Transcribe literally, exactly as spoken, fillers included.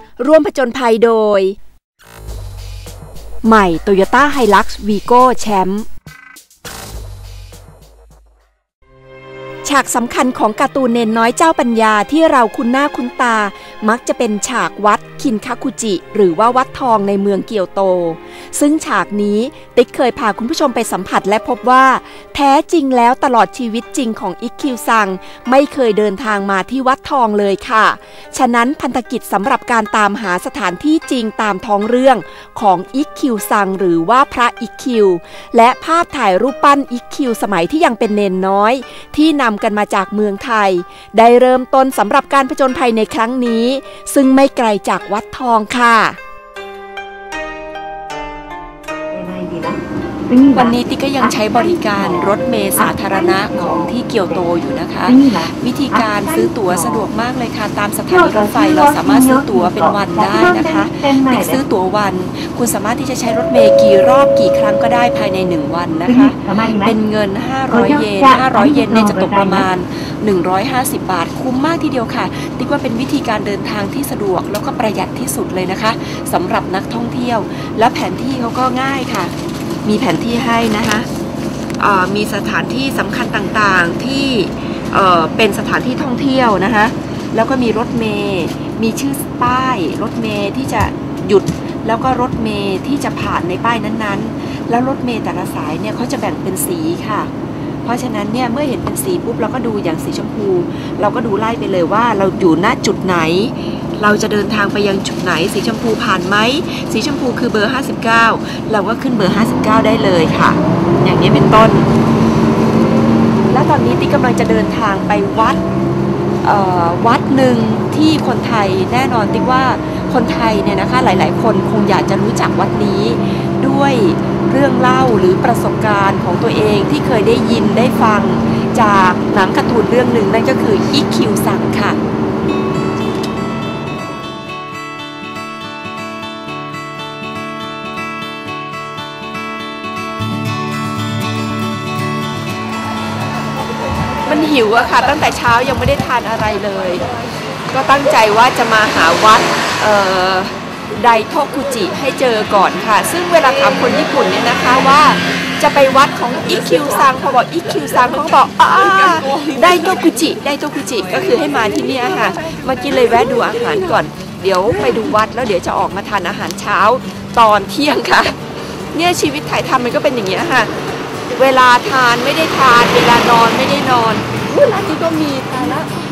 ร่วมผจญภัยโดยใหม่ Toyota Hilux Vigo แชมป์ฉากสำคัญของการ์ตูนเนนน้อยเจ้าปัญญาที่เราคุ้นหน้าคุ้นตามักจะเป็นฉากวัดคินคาคุจิหรือว่าวัดทองในเมืองเกียวโตซึ่งฉากนี้ติ๊กเคยพาคุณผู้ชมไปสัมผัสและพบว่าแท้จริงแล้วตลอดชีวิตจริงของอิคคิวซังไม่เคยเดินทางมาที่วัดทองเลยค่ะฉะนั้นพันธกิจสำหรับการตามหาสถานที่จริงตามท้องเรื่องของอิคคิวซังหรือว่าพระอิคคิวและภาพถ่ายรูปปั้นอิคคิวสมัยที่ยังเป็นเนนน้อยที่นำกันมาจากเมืองไทยได้เริ่มต้นสำหรับการผจญภัยในครั้งนี้ซึ่งไม่ไกลจากวัดทองค่ะวันนี้ติ๊กก็ยังใช้บริการรถเมล์สาธารณะของที่เกียวโตอยู่นะคะวิธีการซื้อตั๋วสะดวกมากเลยค่ะตามสถานีรถไฟเราสามารถซื้อตั๋วเป็นวันได้นะคะติ๊กซื้อตั๋ววันคุณสามารถที่จะใช้รถเมล์กี่รอบกี่ครั้งก็ได้ภายในหนึ่งวันนะคะเป็นเงินห้าร้อยเยนห้าร้อยเยนเนี่ยจะตกประมาณหนึ่งร้อยห้าสิบบาทคุ้มมากทีเดียวค่ะติ๊กว่าเป็นวิธีการเดินทางที่สะดวกแล้วก็ประหยัดที่สุดเลยนะคะสำหรับนักท่องเที่ยวและแผนที่เขาก็ง่ายค่ะมีแผนที่ให้นะคะมีสถานที่สำคัญต่างๆที่เอ่อเป็นสถานที่ท่องเที่ยวนะคะแล้วก็มีรถเมล์มีชื่อป้ายรถเมล์ที่จะหยุดแล้วก็รถเมล์ที่จะผ่านในป้ายนั้นๆแล้วรถเมล์แต่ละสายเนี่ยเขาจะแบ่งเป็นสีค่ะเพราะฉะนั้นเนี่ยเมื่อเห็นเป็นสีปุ๊บเราก็ดูอย่างสีชมพูเราก็ดูไล่ไปเลยว่าเราอยู่ณจุดไหนเราจะเดินทางไปยังจุดไหนสีชมพูผ่านไหมสีชมพูคือเบอร์ห้าสิบเก้าเราก็ขึ้นเบอร์ห้าสิบเก้าได้เลยค่ะอย่างนี้เป็นต้นและตอนนี้ติ๊กกำลังจะเดินทางไปวัดวัดหนึ่งที่คนไทยแน่นอนติ๊กว่าคนไทยเนี่ยนะคะหลายๆคนคงอยากจะรู้จักวัดนี้ด้วยเรื่องเล่าหรือประสบการณ์ของตัวเองที่เคยได้ยินได้ฟังจากหนังการ์ตูนเรื่องหนึ่งนั่นก็คืออิคคิวซังค่ะมันหิวอะค่ะตั้งแต่เช้ายังไม่ได้ทานอะไรเลยก็ตั้งใจว่าจะมาหาวัดไดโทคุจิให้เจอก่อนค่ะซึ่งเวลาถามคนญี่ปุ่นเนี่ยนะคะว่าจะไปวัดของอิคคิวซังพอบอกอิคคิวซังเขาบอกอ่าไดโทคุจิไดโทคุจิก็คือให้มาที่นี่ค่ะเมื่อกี้เลยแวะดูอาหารก่อนเดี๋ยวไปดูวัดแล้วเดี๋ยวจะออกมาทานอาหารเช้าตอนเที่ยงค่ะเนี่ยชีวิตถ่ายทำมันก็เป็นอย่างนี้ค่ะเวลาทานไม่ได้ทานเวลานอนไม่ได้นอนร้านนี้ก็มีตายละ